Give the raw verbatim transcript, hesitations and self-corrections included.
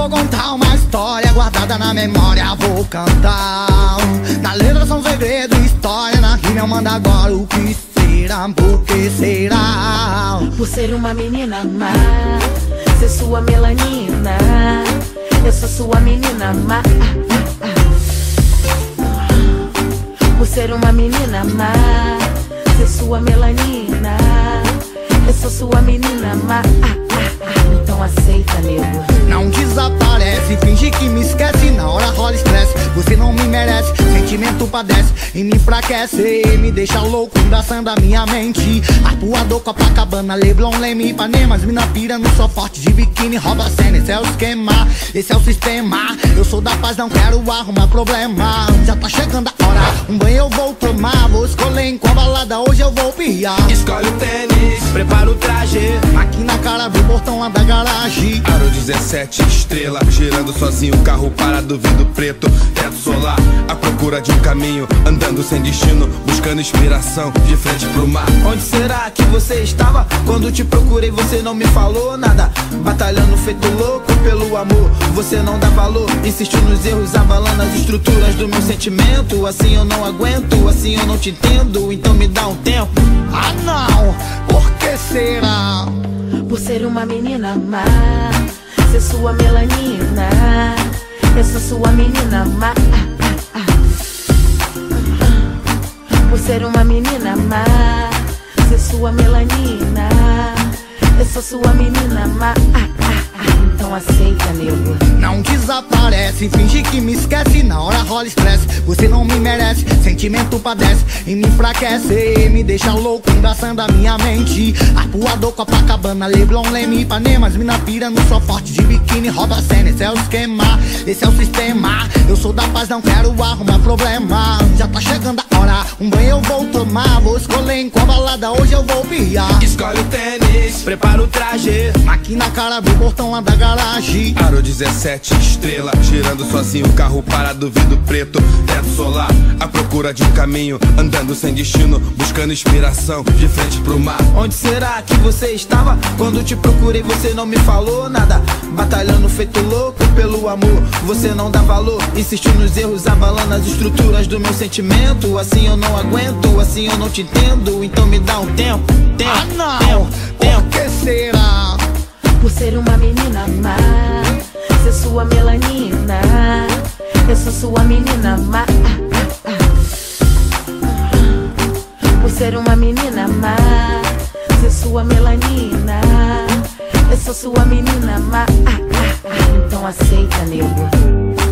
vou contar uma história guardada na memória, vou cantar. Na letra são segredo e história, na rima eu mando agora o que será, por que será? Por ser uma menina má, ser sua melanina, eu sou sua menina má. Por ser uma menina má, ser sua melanina, eu sou sua menina má. Então aceita, nego. Não desaparece, finge que me esquece, na hora rola estresse. Você não me merece, sentimento padece e me enfraquece, me deixa louco, embraçando a minha mente. Arpoador, Copacabana, Leblon, Leme, Ipanema, as mina pira no só forte de biquíni, rouba a cena. Esse é o esquema, esse é o sistema. Eu sou da paz, não quero arrumar problema. Já tá chegando a hora, um banho eu vou tomar. Vou escolher em qual balada hoje eu vou piar. Escolhe o tênis, prepara o traje. Aqui na cara do portão lá da garagem. Aro dezessete estrela, girando sozinho, carro parado, vidro preto, teto solar, à procura de um caminho, andando sem destino, buscando inspiração, de frente pro mar. Onde será que você estava? Quando te procurei você não me falou nada. Batalhando feito louco pelo amor, você não dá valor. Insistiu nos erros, abalando as estruturas do meu sentimento. Assim eu não aguento, assim eu não te entendo. Então me dá um tempo. Ah não, por que será? Por ser uma menina má, ser sua melanina, eu sou sua menina má. Por ser uma menina má, ser sua melanina, eu sou sua menina má. Então aceita, nego. Não desaparece, finge que me esquece, na hora rola estresse. Você não me merece, sentimento padece e me enfraquece, me deixa louco, embraçando a minha mente. Arpoador, Copacabana, Leblon, Leme, Ipanema, as mina pira no só forte de biquíni, rouba a cena. Esse é o esquema, esse é o sistema. Eu sou da paz, não quero arrumar problema. Já tá chegando a hora, um banho eu vou tomar. Vou escolher em qual balada hoje eu vou piar. Escolhe o tênis, prepara o traje. Aqui na cara do portão lá da garagem. Aro dezessete estrela, girando sozinho, carro parado, vidro preto, teto solar, à procura de um caminho, andando sem destino, buscando inspiração, de frente pro mar. Onde será que você estava? Quando te procurei você não me falou nada. Batalhando feito louco pelo amor, você não dá valor. Insistiu nos erros, abalando as estruturas do meu sentimento. Assim eu não aguento, assim eu não te entendo. Então me dá um tempo, tempo, ah não, tempo, tempo. Por que será? Por ser uma menina má, ser sua melanina, eu sou sua menina má. Por ser uma menina má, ser sua melanina, eu sou sua menina má. Então aceita, nego.